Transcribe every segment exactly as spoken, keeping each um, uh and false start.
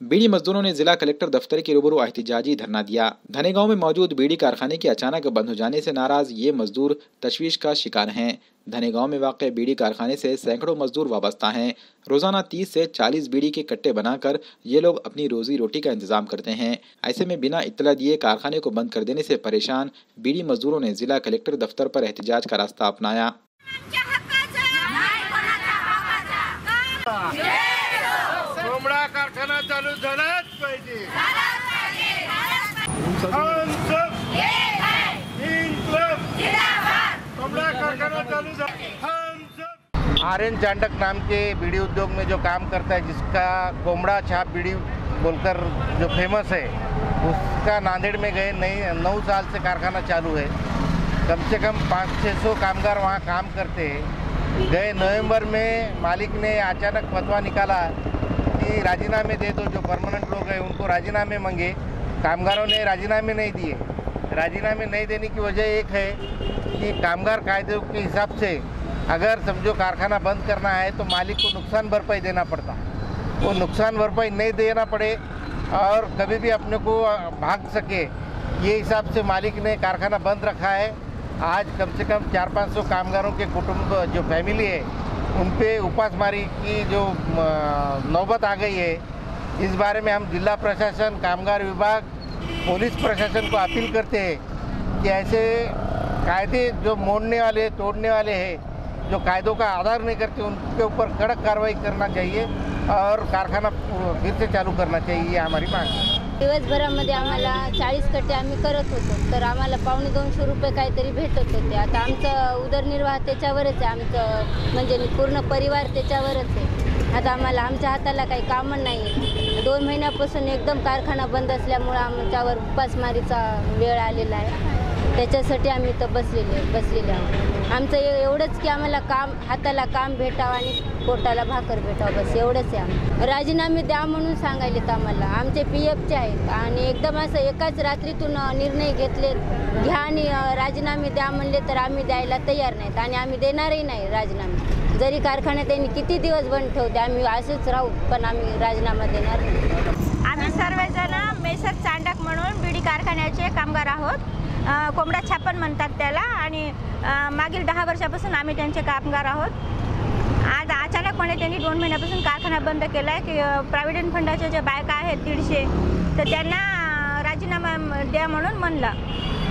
बीड़ी मजदूरों ने जिला कलेक्टर दफ्तर के रूबरू एहतजाजी धरना दिया। धनेगांव में मौजूद बीड़ी कारखाने के अचानक बंद हो जाने से नाराज ये मजदूर तशवीश का शिकार हैं। धनेगांव में वाक़ बीड़ी कारखाने से सैकड़ों मजदूर वाबस्ता हैं। रोजाना तीस से चालीस बीड़ी के कट्टे बनाकर ये लोग अपनी रोजी रोटी का इंतजाम करते हैं। ऐसे में बिना इत्तला दिए कारखाने को बंद कर देने से परेशान बीड़ी मजदूरों ने जिला कलेक्टर दफ्तर पर एहतजाज का रास्ता अपनाया। कोंबडा कारखाना चालू झालाच पाहिजे। कोंबडा कारखाना चालू झाला। आर्यन चांडक नाम के बीड़ी उद्योग में जो काम करता है, जिसका कोंबड़ा छाप बीड़ी बोलकर जो फेमस है, उसका नांदेड़ में गए नई नौ साल से कारखाना चालू है। कम से कम पाँच छः सौ कामगार वहाँ काम करते हैं। गए नवंबर में मालिक ने अचानक फतवा निकाला कि राजीनामे दे दो, जो परमानेंट लोग हैं उनको राजीनामे मांगे। कामगारों ने राजीनामे नहीं दिए। राजीनामे नहीं देने की वजह एक है कि कामगार कायदे के हिसाब से अगर समझो कारखाना बंद करना है तो मालिक को नुकसान भरपाई देना पड़ता। वो नुकसान भरपाई नहीं देना पड़े और कभी भी अपने को भाग सके, ये हिसाब से मालिक ने कारखाना बंद रखा है। आज कम से कम चार पाँच सौ कामगारों के कुटुंब जो फैमिली है उन पे उपासमारी की जो नौबत आ गई है। इस बारे में हम जिला प्रशासन, कामगार विभाग, पुलिस प्रशासन को अपील करते हैं कि ऐसे कायदे जो मोड़ने वाले, तोड़ने वाले हैं, जो कायदों का आधार नहीं करते, उनके ऊपर कड़क कार्रवाई करना चाहिए और कारखाना फिर से चालू करना चाहिए, ये हमारी मांग है। दिवसभरामध्ये आम्हाला चाळीस कट्टे आम्ही करत होतो, तर आम्हाला पावणे दोनशे रुपये काहीतरी भेटत होते। आता आमचं उदरनिर्वाह त्याच्यावरच आहे, आमचं म्हणजे पूर्ण परिवार त्याच्यावरच आहे। आता आम्हाला आमच्या हाताला काही कामं नाही। दोन महिन्यापासून एकदम कारखाना बंद असल्यामुळे आमच्यावर उपासमारीचा वेळ आलेला आहे। त्याच्यासाठी आम्ही इथं बसलेले बसलेले आहोत। आमचं एवढंच की आम्हाला काम हाताला काम भेटावं आणि पोटाला भाकर भेटावं, बस एवढंच आहे। आम्ही राजीनामे द्या म्हणून सांगायलेत आम्हाला। आमचे पी एफचे आहेत आणि एकदम असं एकाच रात्रीतून निर्णय घेतले, घ्या आणि राजीनामे द्या म्हणले तर आम्ही द्यायला तयार नाहीत आणि आम्ही देणारही नाही राजीनामे। जरी कारखान्यात त्यांनी किती दिवस बंद ठेवते, आम्ही असेच राहू, पण आम्ही राजीनामा देणार नाही। आम्ही सर्वजण मेसर चांडक म्हणून बीडी कारखान्याचे कामगार आहोत। कोंबडा छापण म्हणतात त्याला आणि मागील दहा वर्षापासून आम्ही त्यांचे कामगार आहोत। आज अचानकपणे त्यांनी दोन महिन्यापासून कारखाना बंद केला आहे की प्रॉव्हिडंट फंडाच्या ज्या बायका आहेत दीडशे, तर त्यांना राजीनामा द्या म्हणून म्हणलं।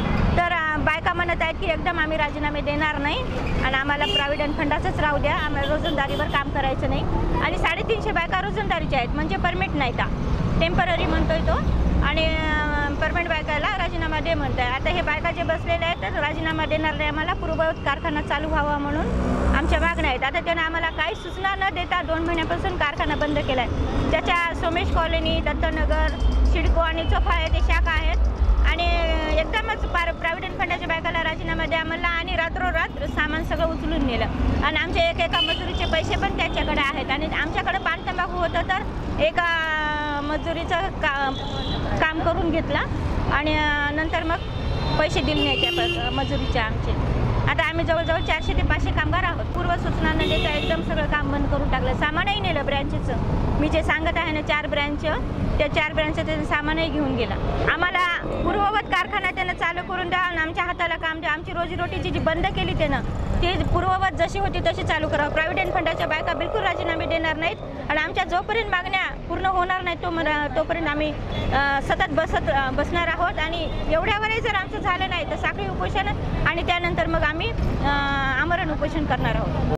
तर बायका म्हणत आहेत की एकदम आम्ही राजीनामे देणार नाही आणि आम्हाला प्रॉव्हिडंट फंडाचंच राहू द्या, आम्हाला रोजंदारीवर काम करायचं नाही। आणि साडेतीनशे बायका रोजंदारीच्या आहेत, म्हणजे परमिट नाही का, टेम्पररी म्हणतोय तो, आणि परमनंट बायकाला राजीनामा दे म्हणत आहे। आता हे बायका जे बसलेले आहेत तर राजीनामा देणार नाही, आम्हाला पूर्ववत कारखाना चालू व्हावा म्हणून आमच्या मागण्या आहेत। आता त्यानं आम्हाला काही सूचना न देता दोन महिन्यापासून कारखाना बंद केला आहे। त्याच्या सोमेश कॉलनी, दत्तनगर, सिडको आणि चोफा आहे ते शाखा आहेत आणि एकदमच पार प्रायव्हेट फंडाच्या बायकाला राजीनामा द्या म्हणला आणि रात्रोरात्र सामान सगळं उचलून नेलं आणि आमचे एक एका मजुरीचे पैसे पण त्याच्याकडे आहेत आणि आमच्याकडे पान तंबाखू होतं तर एका मजुरीचं का काम करून घेतलं आणि नंतर मग पैसे दिले नाही त्या मजुरीचे आमचे। आता आम्ही जवळजवळ चारशे ते पाचशे कामगार आहोत। पूर्व सूचना न देता एकदम सगळं काम बंद करून टाकलं। सामानही नेलं ब्रँचेचं, मी जे सांगत आहे ना चार ब्रँच, त्या चार ब्रँचचं त्याचं सामानही घेऊन गेला। आम्हाला पूर्ववत कारखाना त्यानं चालू करून द्या आणि आमच्या हाताला काम द्या। आमची रोजीरोटीची जी बंद केली त्यानं ती पूर्ववत जशी होती तशी चालू करावं। प्रॉव्हिडंट फंडाच्या बायका बिलकुल राजीनामे देणार नाहीत आणि आमच्या जोपर्यंत मागण्या पूर्ण होणार नाहीत तो तोपर्यंत आम्ही सतत बसत बसणार आहोत आणि एवढ्यावरही जर आमचं झालं नाही तर साखळी उपोषण आणि त्यानंतर मग आम्ही आमरण उपोषण करणार आहोत।